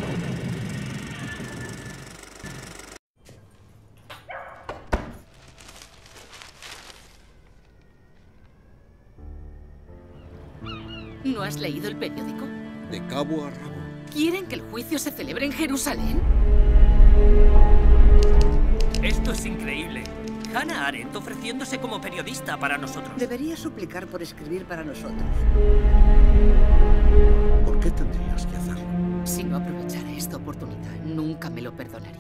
¿No has leído el periódico? De cabo a rabo. ¿Quieren que el juicio se celebre en Jerusalén? Esto es increíble. Hannah Arendt ofreciéndose como periodista para nosotros. Debería suplicar por escribir para nosotros. ¿Por qué tendrías que hacerlo? Si no aprovechara esta oportunidad, nunca me lo perdonaría.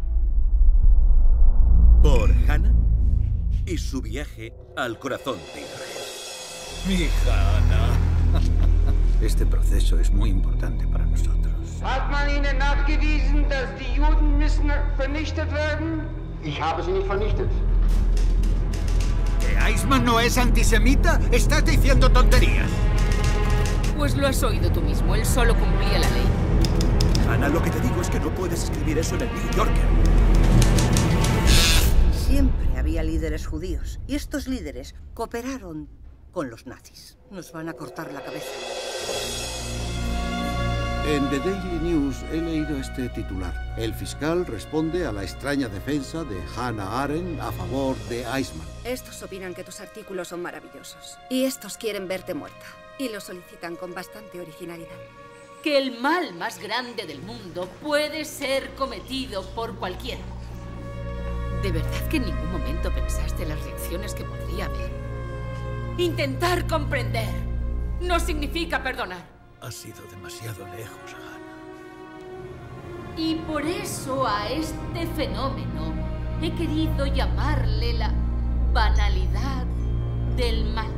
Por Hannah y su viaje al corazón de Israel. Mi Hannah. Este proceso es muy importante para nosotros. Hat man Ihnen nachgewiesen, dass die Juden müssen vernichtet werden? Ich habe sie nicht vernichtet. ¿Que Eichmann no es antisemita? ¡Estás diciendo tonterías! Pues lo has oído tú mismo, él solo cumplía la ley. Hannah, lo que te digo es que no puedes escribir eso en el New Yorker. Siempre había líderes judíos y estos líderes cooperaron con los nazis. Nos van a cortar la cabeza. En The Daily News he leído este titular. El fiscal responde a la extraña defensa de Hannah Arendt a favor de Eichmann. Estos opinan que tus artículos son maravillosos. Y estos quieren verte muerta. Y lo solicitan con bastante originalidad. Que el mal más grande del mundo puede ser cometido por cualquiera. ¿De verdad que en ningún momento pensaste en las reacciones que podría haber? Intentar comprender no significa perdonar. Has sido demasiado lejos, Hannah. Y por eso a este fenómeno he querido llamarle la banalidad del mal.